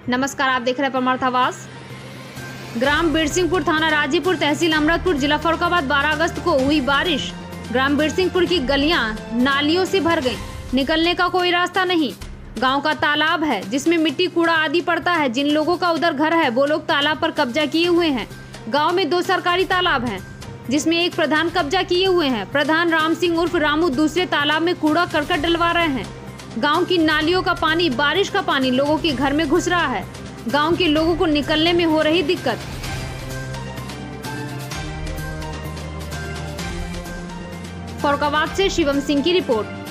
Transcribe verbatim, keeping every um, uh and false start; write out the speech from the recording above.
नमस्कार, आप देख रहे हैं परमार्थ आवाज। ग्राम बिरसिंहपुर, थाना राजीपुर, तहसील अमृतपुर, जिला फर्रुखाबाद। बारह अगस्त को हुई बारिश, ग्राम बिरसिंहपुर की गलियां नालियों से भर गईं। निकलने का कोई रास्ता नहीं। गांव का तालाब है जिसमें मिट्टी कूड़ा आदि पड़ता है। जिन लोगों का उधर घर है वो लोग तालाब पर कब्जा किए हुए हैं। गांव में दो सरकारी तालाब हैं जिसमें एक प्रधान कब्जा किए हुए हैं। प्रधान राम सिंह उर्फ रामू दूसरे तालाब में कूड़ा करकट डलवा रहे हैं। गांव की नालियों का पानी, बारिश का पानी लोगों के घर में घुस रहा है। गांव के लोगों को निकलने में हो रही दिक्कत। फर्रुखाबाद से शिवम सिंह की रिपोर्ट।